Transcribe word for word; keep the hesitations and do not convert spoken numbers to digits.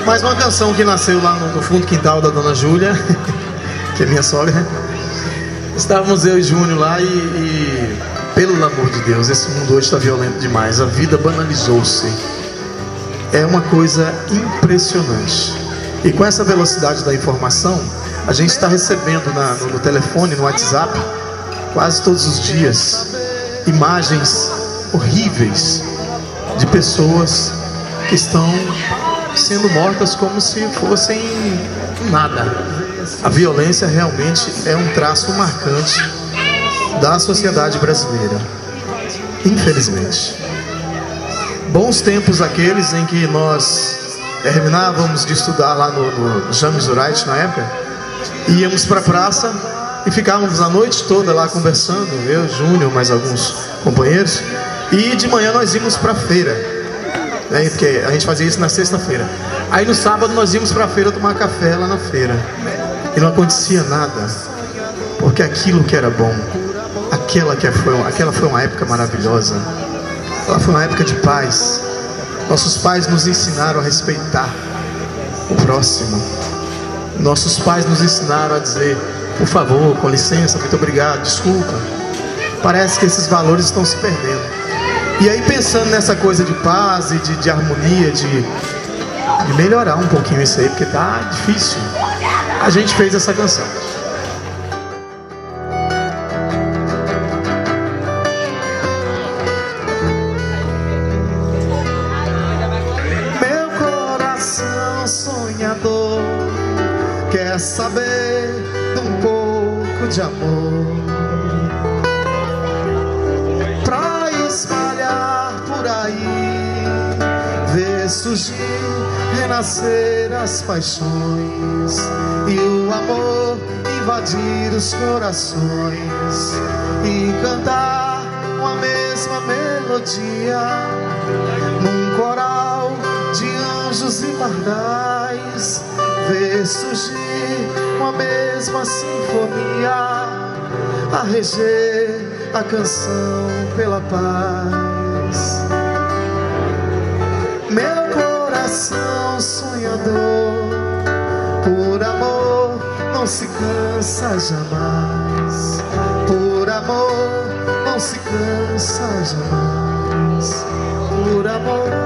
Mais uma canção que nasceu lá no, no fundo quintal da Dona Júlia, que é minha sogra. Estávamos eu e Júnior lá e, e, pelo amor de Deus, esse mundo hoje está violento demais. A vida banalizou-se. É uma coisa impressionante. E com essa velocidade da informação, a gente está recebendo na, no, no telefone, no WhatsApp, quase todos os dias, imagens horríveis de pessoas que estão sendo mortas como se fossem nada. A violência realmente é um traço marcante da sociedade brasileira, infelizmente. Bons tempos aqueles em que nós terminávamos de estudar lá no, no James Wright na época, íamos para a praça e ficávamos a noite toda lá conversando, eu, Júnior, mais alguns companheiros, e de manhã nós íamos para a feira, né, porque a gente fazia isso na sexta-feira. Aí no sábado nós íamos para a feira tomar café lá na feira. E não acontecia nada, porque aquilo que era bom, aquela, que foi, aquela foi uma época maravilhosa. Ela foi uma época de paz. Nossos pais nos ensinaram a respeitar o próximo. Nossos pais nos ensinaram a dizer, por favor, com licença, muito obrigado, desculpa. Parece que esses valores estão se perdendo. E aí, pensando nessa coisa de paz e de, de harmonia, de, de melhorar um pouquinho isso aí, porque tá difícil, a gente fez essa canção. Meu coração sonhador quer saber de um pouco de amor pra espalhar por aí, ver surgir, renascer as paixões e o amor invadir os corações e cantar uma mesma melodia num coral de anjos e pardais, ver surgir uma mesma sinfonia a reger a canção pela paz. Meu coração sonhador, por amor não se cansa jamais, por amor não se cansa jamais, por amor.